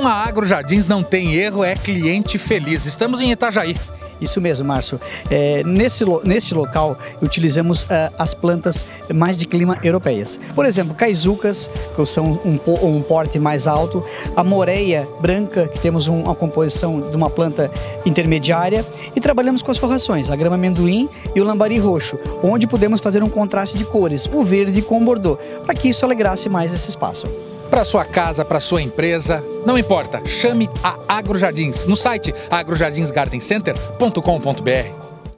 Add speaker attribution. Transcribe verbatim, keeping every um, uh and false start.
Speaker 1: Com a AgroJardins não tem erro, é cliente feliz. Estamos em Itajaí.
Speaker 2: Isso mesmo, Márcio. É, nesse, nesse local, utilizamos uh, as plantas mais de clima europeias. Por exemplo, caizucas, que são um, um porte mais alto, a moreia branca, que temos um, uma composição de uma planta intermediária, e trabalhamos com as forrações, a grama amendoim e o lambari roxo, onde podemos fazer um contraste de cores, o verde com o bordô, para que isso alegrasse mais esse espaço.
Speaker 1: Para sua casa, para sua empresa, não importa, chame a AgroJardins no site agro jardins garden center ponto com ponto br.